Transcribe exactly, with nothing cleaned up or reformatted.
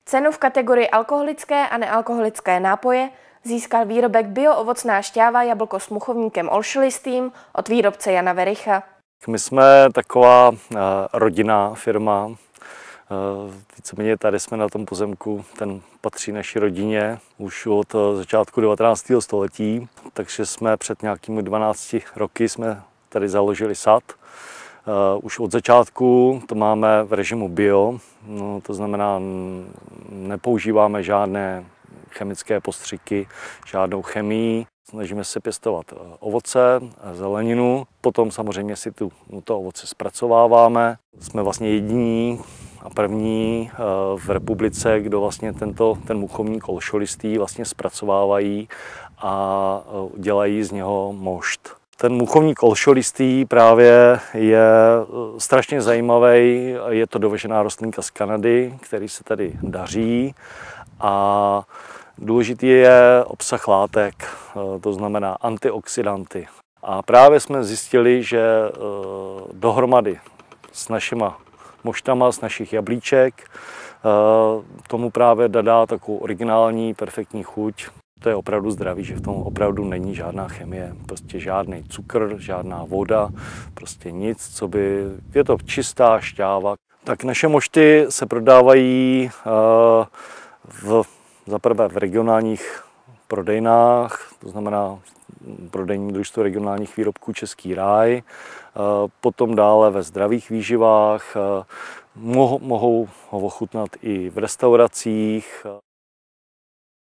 Cenu v kategorii alkoholické a nealkoholické nápoje získal výrobek Bio-ovocná šťáva jablko s muchovníkem olšolistým od výrobce Jana Vericha. My jsme taková rodinná firma. Víceméně tady jsme na tom pozemku, ten patří naší rodině už od začátku devatenáctého století, takže jsme před nějakými dvanácti roky jsme tady založili sad. Už od začátku to máme v režimu bio, no, to znamená, nepoužíváme žádné chemické postřiky, žádnou chemii. Snažíme se pěstovat ovoce, zeleninu, potom samozřejmě si tu, to ovoce zpracováváme. Jsme vlastně jediní a první v republice, kdo vlastně tento, ten muchovník olšolistý vlastně zpracovávají a dělají z něho mošt. Ten muchovník olšolistý právě je strašně zajímavý, je to dovežená rostlinka z Kanady, který se tady daří a důležitý je obsah látek, to znamená antioxidanty. A právě jsme zjistili, že dohromady s našima moštama, z našich jablíček, tomu právě dodá takovou originální, perfektní chuť. To je opravdu zdravý, že v tom opravdu není žádná chemie, prostě žádný cukr, žádná voda, prostě nic, co by, je to čistá šťáva. Tak naše mošty se prodávají v, zaprvé v regionálních prodejnách, to znamená prodejní družstvo regionálních výrobků Český ráj, potom dále ve zdravých výživách, mohou ho ochutnat i v restauracích.